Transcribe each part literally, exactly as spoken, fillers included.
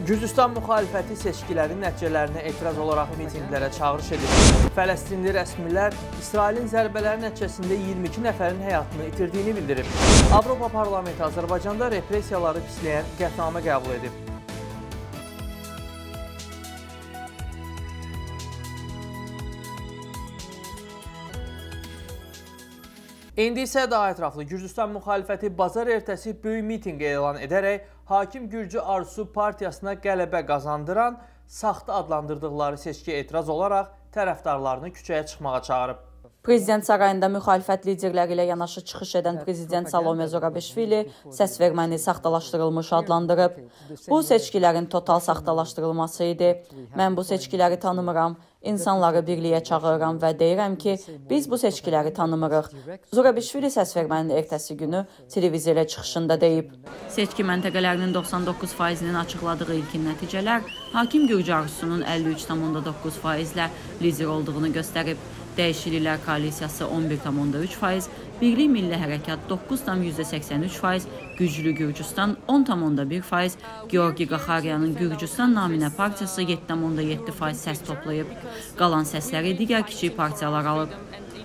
Gürcüstan müxalifəti seçkilərin nəticələrinə etiraz olaraq mitinqlərə çağırış edir. Fələstinli rəsmilər İsrailin zərbələri nəticəsində iyirmi iki nəfərin həyatını itirdiyini bildirib. Avropa Parlamenti Azərbaycanda repressiyaları pisləyən qətnamə qəbul edib. İndi isə daha ətraflı Gürcüstan müxalifəti bazar ertəsi böyük mitinq elan edərək Hakim Gürcü Arzusu partiyasına qələbə qazandıran saxta adlandırdıqları seçkiyə etiraz olaraq tərəfdarlarını küçəyə çıxmağa çağırıb. Prezident sarayında müxalifət liderləri ilə yanaşı çıxış edən Prezident Salome Zorabeşvili səsverməni saxtalaşdırılmış adlandırıb. Bu seçkilərin total saxtalaşdırılması idi. Mən bu seçkiləri tanımıram. İnsanları birliyə çağırıram və deyirəm ki, biz bu seçkiləri tanımırıq. Zorabeşvili səsvermənin ertəsi günü televiziyaya çıxışında deyib. Seçki məntəqələrinin doxsan doqquz faizinin açıqladığı ilkin nəticələr Hakim Gürcü Arzusunun əlli üç tam onda doqquz faizlə lider olduğunu göstərib. Dəyişikliklər koalisiyası on bir tam onda üç faiz, Birlik Milli Hərəkat doqquz tam yüzdə səksən üç faiz, Güclü Gürcüstan on tam onda bir faiz, Georgi Qaxaryanın Gürcüstan naminə partiyası yeddi tam onda yeddi faiz səs toplayıb. Qalan səsləri digər kiçik partiyalar alıb.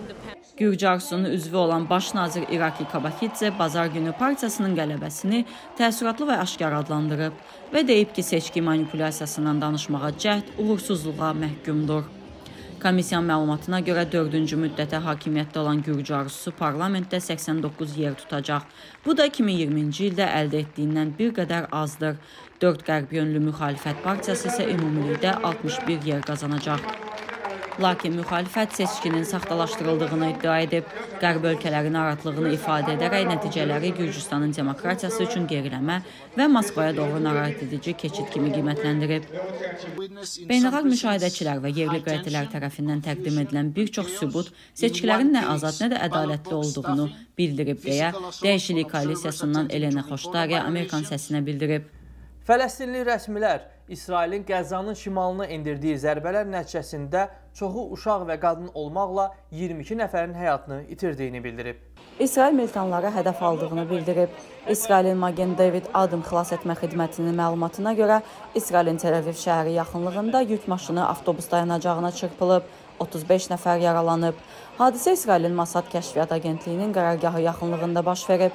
Gürcü Arzusunun üzvü olan baş nazir İrakli Kabakidze bazar günü partiyasının qələbəsini təəssüratlı və aşkar adlandırıb və deyib ki, seçki manipulyasiyasından danışmağa cəhd uğursuzluğa məhkumdur. Komissiyanın məlumatına görə dördüncü müddətə hakimiyyətdə olan Gürcü Arzusu parlamentdə səksən doqquz yer tutacaq. Bu da iki min iyirminci ildə əldə etdiyindən bir qədər azdır. Dörd qərb yönlü müxalifət partiyası isə ümumilikdə altmış bir yer qazanacaq. Lakin müxalifət seçkinin saxtalaşdırıldığını iddia edib. Qərb ölkələrin narahatlığını ifadə edərək nəticələri Gürcüstanın demokratiyası üçün geriləmə və Moskvaya doğru narahat edici keçid kimi qiymətləndirib. Beynəlxalq müşahidəçilər və yerli qeydiyyatçılar tərəfindən təqdim edilən bir çox sübut seçkilərin nə azad, nə də ədalətli olduğunu bildirib deyə Dəyişiklik koalisiyasından Elena Xoşdarya Amerikan səsinə bildirib. Fələstinli rəsmilər İsrailin Qəzzanın şimalına endirdiyi zərbələr nəticəsində çoxu uşaq və qadın olmaqla iyirmi iki nəfərin həyatını itirdiyini bildirib. İsrail militanları hədəf aldığını bildirib. İsrailin Magen David Adım xilas etmə xidmətinin məlumatına görə İsrailin Tel Aviv şəhəri yaxınlığında yük maşını avtobus dayanacağına çırpılıb, otuz beş nəfər yaralanıb. Hadisə İsrailin Mossad Kəşfiyyat Agentliyinin qərargahı yaxınlığında baş verib.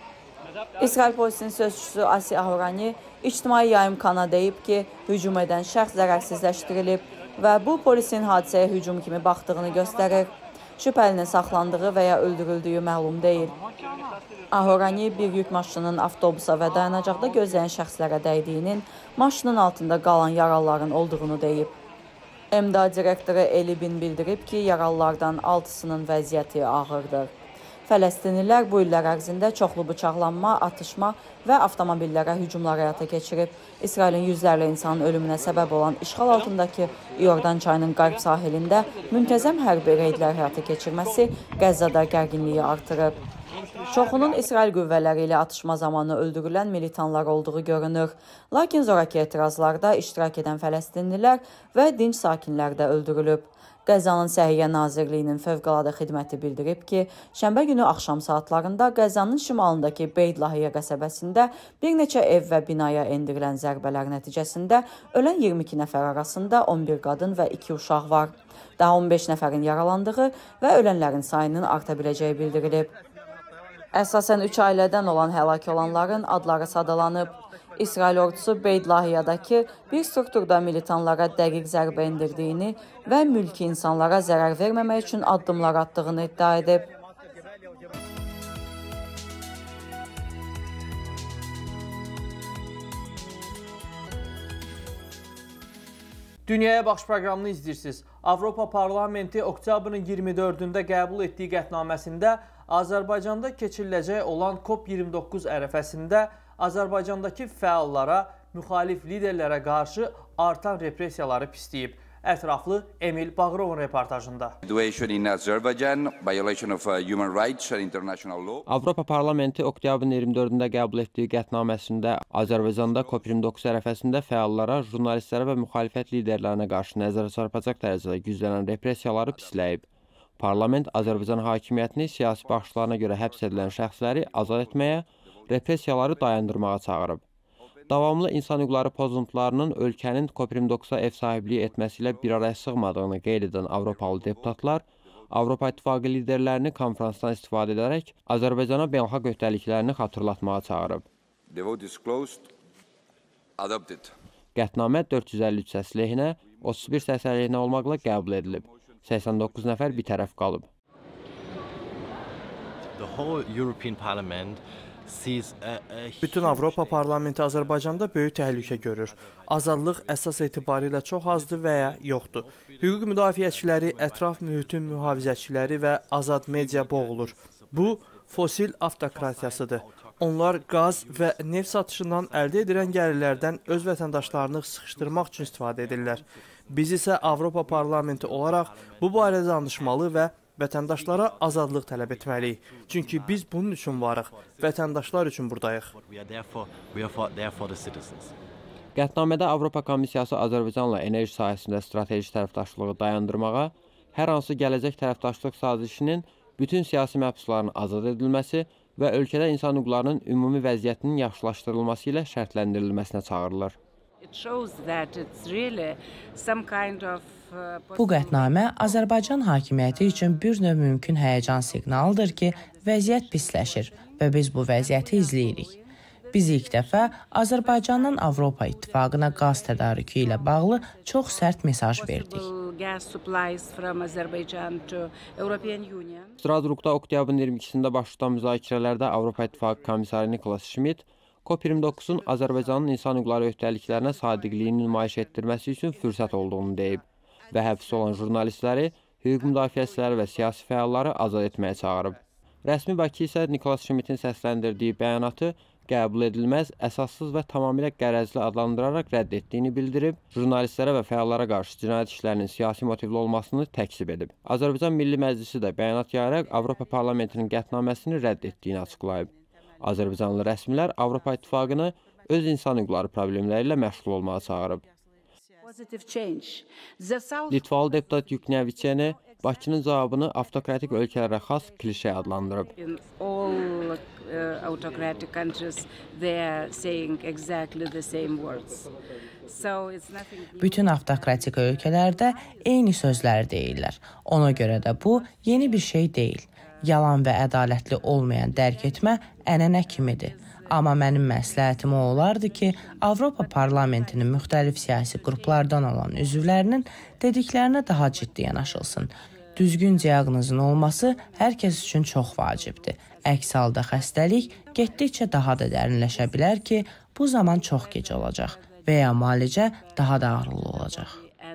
İsrail polisinin sözçüsü Asi Ahorani ictimai yayım kana deyib ki, hücum edən şəxs zərərsizləşdirilib və bu polisin hadisəyə hücum kimi baxdığını göstərir. Şübhəlinin saxlandığı və ya öldürüldüyü məlum deyil. Ahorani bir yük maşının avtobusa və dayanacaqda gözləyən şəxslərə dəydiyinin, maşının altında qalan yaralıların olduğunu deyib. M D A direktoru Eli Bin bildirib ki, yaralılardan altısının vəziyyəti ağırdır. Fələstinlilər bu illər ərzində çoxlu bıçaqlanma, atışma və avtomobillərə hücumlar həyata keçirib. İsrailin yüzlərlə insanın ölümünə səbəb olan işğal altındakı İordan çayının qərb sahilində müntəzəm hərbi reydlər həyata keçirməsi Qəzzada gərginliyi artırıb. Çoxunun İsrail qüvvələri ilə atışma zamanı öldürülən militanlar olduğu görünür. Lakin zoraki etirazlarda iştirak edən fələstinlilər və dinc sakinlər də öldürülüb. Qəzzanın Səhiyyə Nazirliyinin Fövqəladə Xidməti bildirib ki, şənbə günü axşam saatlarında Qəzzanın şimalındakı Beyd Lahiyə qəsəbəsində bir neçə ev və binaya endirilən zərbələr nəticəsində ölən iyirmi iki nəfər arasında on bir qadın və iki uşaq var. Daha on beş nəfərin yaralandığı və ölənlərin sayının arta biləcəyi bildirilib. Əsasən üç ailədən olan həlak olanların adları sadalanıb. İsrail ordusu Beyd Lahiyədəki bir strukturda militanlara dəqiq zərbə endirdiyini və mülki insanlara zərər verməmək üçün addımlar atdığını iddia edib. Dünyaya Baxış proqramını izləyirsiniz. Avropa Parlamenti oktyabrın iyirmi dördündə qəbul etdiyi qətnaməsində Azərbaycanda keçiriləcək olan COP iyirmi doqquz ərəfəsində Azərbaycandakı fəallara, müxalif liderlərə qarşı artan repressiyaları pisləyib. Ətraflı Emil Bağırovun reportajında. Avropa Parlamenti oktyabrın iyirmi dördündə qəbul etdiyi qətnaməsində Azərbaycanda COP iyirmi doqquz ərəfəsində fəallara, jurnalistlərə və müxalifət liderlərinə qarşı nəzərə çarpacaq dərəcədə güclənən repressiyaları pisləyib. Parlament Azərbaycan hakimiyyətini siyasi baxışlarına görə həbs edilən şəxsləri azad etməyə, repressiyaları dayandırmağa çağırıb. Davamlı insan hüquqları pozuntularının ölkənin COP iyirmi doqquza ev sahibliyi etməsi ilə bir araya sığmadığını qeyd edən Avropalı deputatlar Avropa İttifaqı liderlərini konferansdan istifadə edərək Azərbaycana beynəlxalq öhdəliklərini xatırlatmağa çağırıb. Qətnamə dörd yüz əlli üç səs lehinə, otuz bir səs əleyhinə olmaqla qəbul edilib. səksən doqquz nəfər bitərəf qalıb. Bütün Avropa Parlamenti Azərbaycanda böyük təhlükə görür. Azadlıq əsas etibarilə çox azdır və ya yoxdur. Hüquq müdafiəçiləri, ətraf mühitin mühafizəçiləri və azad media boğulur. Bu, fosil avtokratiyasıdır. Onlar qaz və neft satışından əldə edilən gəlirlərdən öz vətəndaşlarını sıxışdırmaq üçün istifadə edirlər. Biz isə Avropa Parlamenti olaraq bu barədə danışmalı və vətəndaşlara azadlıq tələb etməliyik. Çünki biz bunun üçün varıq. Vətəndaşlar üçün buradayıq. Qətnamədə Avropa Komissiyası Azərbaycanla enerji sahəsində strateji tərəfdaşlığı dayandırmağa, hər hansı gələcək tərəfdaşlıq sazişinin bütün siyasi məhbusların azad edilməsi və ölkədə insan hüquqlarının ümumi vəziyyətinin yaxşılaşdırılması ilə şərtləndirilməsinə çağırılır. Bu qətnamə Azərbaycan hakimiyyəti üçün bir növ mümkün həyəcan siqnalıdır ki, vəziyyət pisləşir və biz bu vəziyyəti izləyirik. Biz ilk dəfə Azərbaycandan Avropa İttifaqına qaz tədarükü ilə bağlı çox sərt mesaj verdik. Strasburqda oktyabrın iyirmi ikisində baş tutan müzakirələrdə Avropa İttifaqı komissarı Niklas Schmidt COP iyirmi doqquzun Azərbaycanın insan hüquqları öhdəliklərinə sadiqliyini nümayiş etdirməsi üçün fürsət olduğunu deyib və həbs olan jurnalistləri, hüquq müdafiəçiləri və siyasi fəalları azad etməyə çağırıb. Rəsmi Bakı isə Niklas Schmidtin səsləndirdiyi bəyanatı qəbul edilməz, əsassız və tamamilə qərəzli adlandıraraq rədd etdiyini bildirib, jurnalistlərə və fəallara qarşı cinayət işlərinin siyasi motivli olmasını təksib edib. Azərbaycan Milli Məclisi də bəyanat yayaraq Avropa Parlamentinin qətnaməsini rədd etdiyini açıqlayıb. Azərbaycanlı rəsmilər Avropa İttifaqını öz insan hüquqları problemləri ilə məşğul olmağa çağırıb. Litvalı deputat Yukneviçeni Bakının cavabını avtokratik ölkələrə xas klişe adlandırıb. Bütün avtokratik ölkələrdə eyni sözləri deyirlər. Ona görə də bu yeni bir şey deyil. Yalan və ədalətli olmayan dərk etmə ənənə kimidir. Amma mənim məsləhətim o olardı ki, Avropa Parlamentinin müxtəlif siyasi qruplardan olan üzvlərinin dediklərinə daha ciddi yanaşılsın. Düzgün diaqnozun olması hər kəs üçün çox vacibdir. Əks halda xəstəlik getdikcə daha da dərinləşə bilər ki, bu zaman çox gec olacaq və ya müalicə daha da ağırlı olacaq.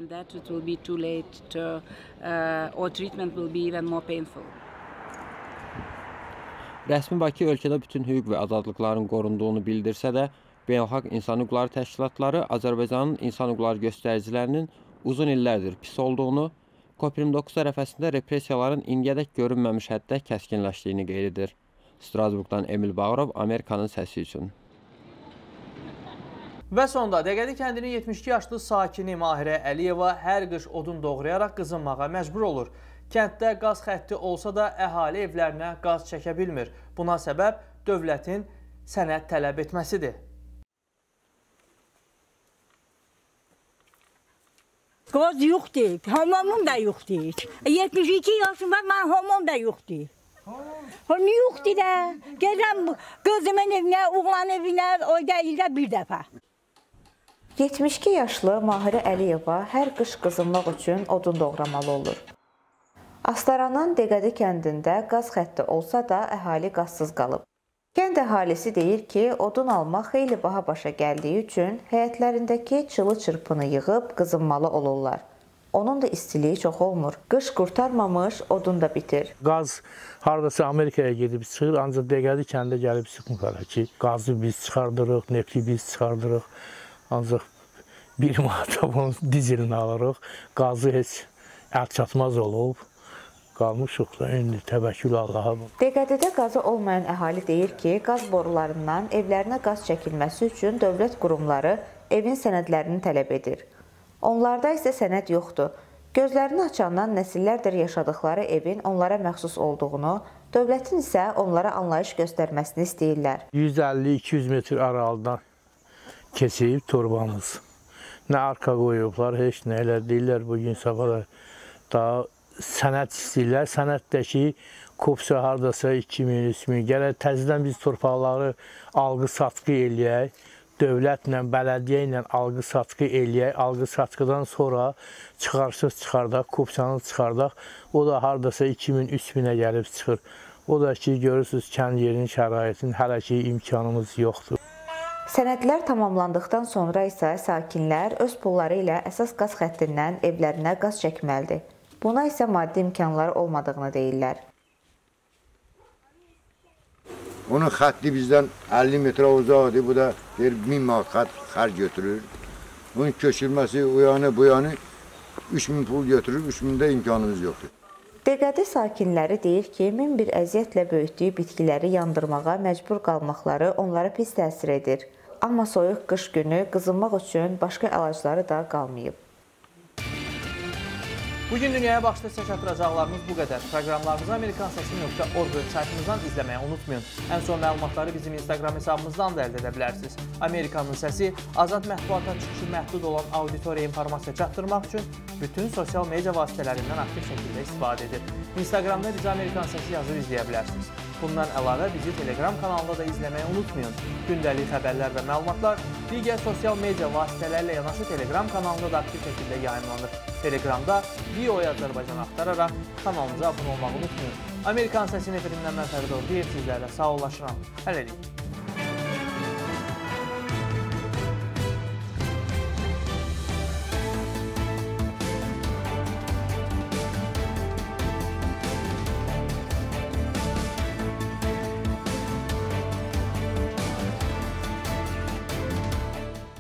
Rəsmi Bakı ölkədə bütün hüquq və azadlıqların qorunduğunu bildirsə də, beynəlxalq insan hüquqları təşkilatları Azərbaycanın insan hüquqları göstəricilərinin uzun illərdir pis olduğunu, COP iyirmi doqquz ərəfəsində repressiyaların indiyədək görünməmiş həddə kəskinləşdiyini qeyd edir. Strasburqdan Emil Bağırov, Amerikanın səsi üçün. Və sonda Dəqəli kəndinin yetmiş iki yaşlı sakini Mahirə Əliyeva hər qış odun doğrayaraq qızınmağa məcbur olur. Kənddə qaz xətti olsa da əhali evlərinə qaz çəkə bilmir. Buna səbəb dövlətin sənəd tələb etməsidir. Qaz yoxdur, hamamım da yoxdur. yetmiş iki yaşım var, mən hamam da yoxdur. Niyə yoxdur da? Gələm qızımın evinə, oğlan evinə, oyda ildə bir dəfə. yetmiş iki yaşlı Mahirə Əliyeva hər qış qızınmaq üçün odun doğramalı olur. Astaranın Dəqəli kəndində qaz xətti olsa da əhali qazsız qalıb. Kənd əhalisi deyir ki, odun almaq xeyli baha başa gəldiyi üçün həyətlərindəki çılı çırpını yığıb qızınmalı olurlar. Onun da istiliyi çox olmur. Qış qurtarmamış, odun da bitir. Qaz haradasa Amerikaya gedib çıxır, ancaq Dəqəli kəndə gəlib çıxmırlar ki, qazı biz çıxardırıq, nefti biz çıxardırıq. Ancaq bir manata bunun dizelini alırıq. Qazı heç əl çatmaz olub. Qalmışıq da, indi təvəkkül Allaha. Dəqəlidə qazı olmayan əhali deyir ki, qaz borularından evlərinə qaz çəkilməsi üçün dövlət qurumları evin sənədlərini tələb edir. Onlarda isə sənəd yoxdur. Gözlərini açandan nəsillərdir yaşadıkları evin onlara məxsus olduğunu, dövlətin isə onlara anlayış göstərməsini istəyirlər. yüz əlli iki yüz metr aralıdan keçib torbamız. Nə arka qoyublar, heç nə elə deyirlər. Bugün sabah da daha sənət istəyirlər. Sənətdəki kopsa hardasa iki min, üç min. Gərək təzədən biz torpaqları alqı-satqı eləyək. Dövlətlə, bələdiyyə ilə alqı-satqı eləyək. Alqı-satqıdan sonra çıxarsız çıxardaq, kopsanı çıxardaq. O da hardasa iki min, üç minə gəlib çıxır. O da ki, görürsünüz, kənd yerinin şəraitinin hələ ki imkanımız yoxdur. Sənədlər tamamlandıqdan sonra isə sakinlər öz pulları ilə əsas qaz xəttindən evlərinə qaz çəkməlidir. Buna isə maddi imkanları olmadığını deyirlər. Onun xətti bizdən əlli metrə uzaqdır, bu da min manat xətt xərc götürür. Bunun köçürməsi, o yanı, bu yanı üç min pul götürür, üç mində imkanımız yoxdur. Deqədi sakinləri deyir ki, min bir əziyyətlə böyütdüyü bitkiləri yandırmağa məcbur qalmaqları onlara pis təsir edir. Amma soyuq qış günü qızınmaq üçün başqa əlacları da qalmayıb. Bugün dünyaya baxışda çatdıracaqlarımız bu qədər. Proqramlarımızı amerikan səsi nöqtə org saytımızdan izləməyi unutmayın. Ən son məlumatları bizim Instagram hesabımızdan da əldə edə bilərsiniz. Amerikanın səsi azad mətbuata çıxışı məhdud olan auditoriya informasiya çatdırmaq üçün bütün sosial media vasitələrindən aktiv şəkildə istifadə edir. Instagramda bizi Amerikan səsi yazıb izləyə bilərsiniz. Bundan əlavə bizi Telegram kanalında da izləməyi unutmayın. Gündəlik xəbərlər və məlumatlar digər sosial media vasitələrlə yanaşı Telegram kanalında da aktiv şəkildə yayımlanır. Telegramda V O A Azərbaycan axtararaq kanalımıza abunə olmağı unutmayın. Amerikan Səsinin efirindən mən Fərid Orduyev sizlərlə sağollaşıram. Hələlik.